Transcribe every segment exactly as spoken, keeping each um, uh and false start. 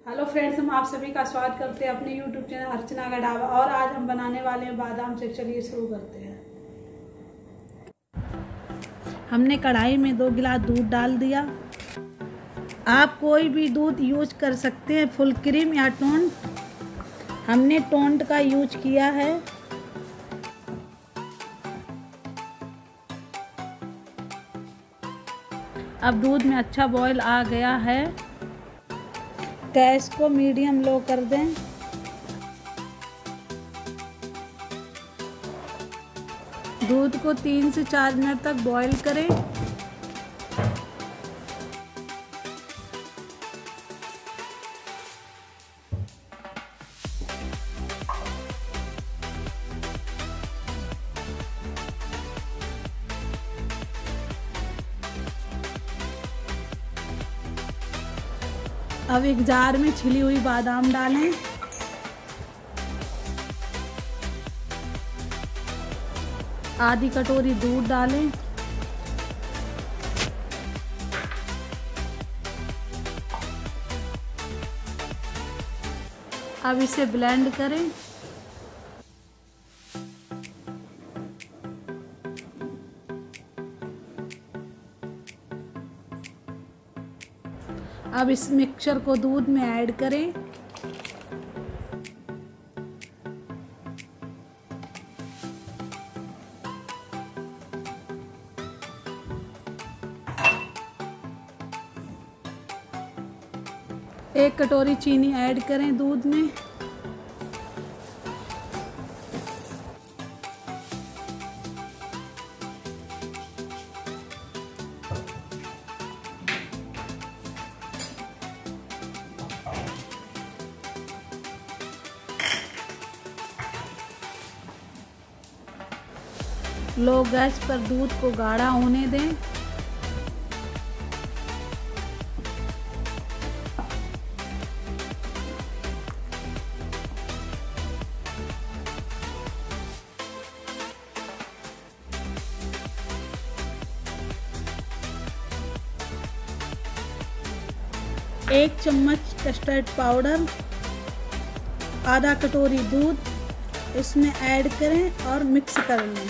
Hello friends, हम आप सभी का स्वागत करते हैं अपने यूट्यूब चैनल अर्चना का ढाबा। और आज हम बनाने वाले हैं बादाम शेक। चलिए शुरू करते हैं। हमने कढ़ाई में दो गिलास दूध डाल दिया। आप कोई भी दूध यूज कर सकते हैं, फुल क्रीम या टोंड। हमने टोंड का यूज किया है। अब दूध में अच्छा बॉईल आ गया है। गैस को मीडियम लो कर दें। दूध को तीन से चार मिनट तक बॉईल करें। अब एक जार में छिली हुई बादाम डालें। आधी कटोरी दूध डालें। अब इसे ब्लेंड करें। अब इस मिक्सचर को दूध में ऐड करें। एक कटोरी चीनी ऐड करें दूध में। लो गैस पर दूध को गाढ़ा होने दें। एक चम्मच कस्टर्ड पाउडर, आधा कटोरी दूध इसमें ऐड करें और मिक्स कर लें।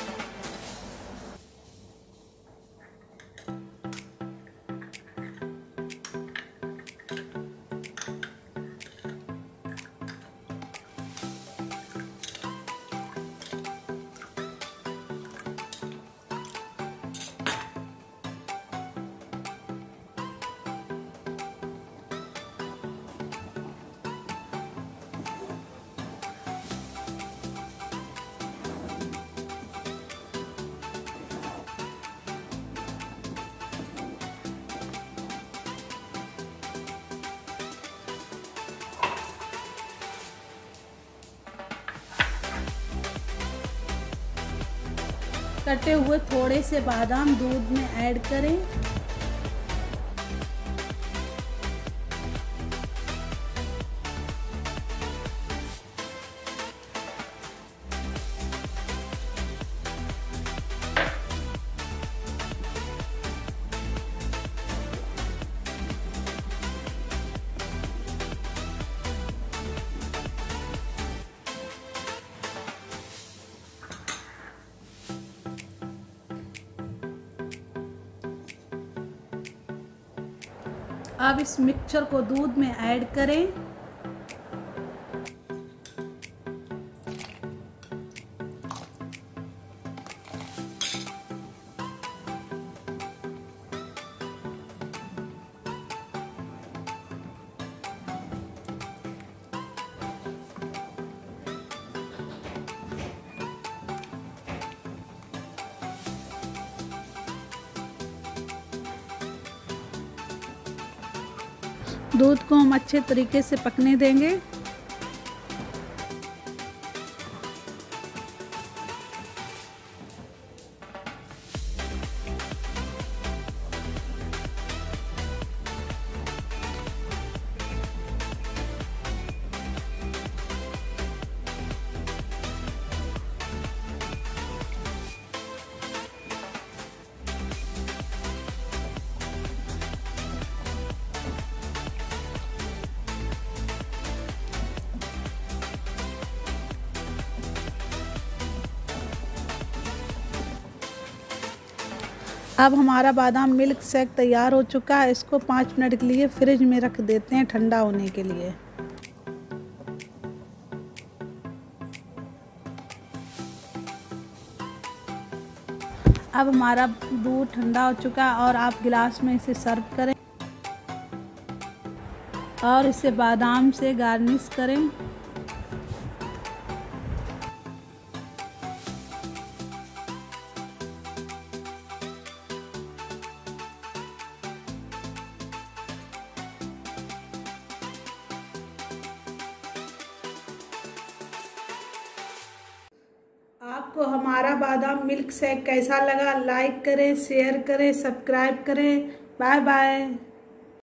कटे हुए थोड़े से बादाम दूध में ऐड करें। अब इस मिक्सचर को दूध में ऐड करें। दूध को हम अच्छे तरीके से पकने देंगे। अब हमारा बादाम मिल्क शेक तैयार हो चुका है। इसको पाँच मिनट के लिए फ्रिज में रख देते हैं ठंडा होने के लिए। अब हमारा दूध ठंडा हो चुका है और आप गिलास में इसे सर्व करें और इसे बादाम से गार्निश करें। आपको हमारा बादाम मिल्क शेक कैसा लगा? लाइक करें, शेयर करें, सब्सक्राइब करें। Bye bye.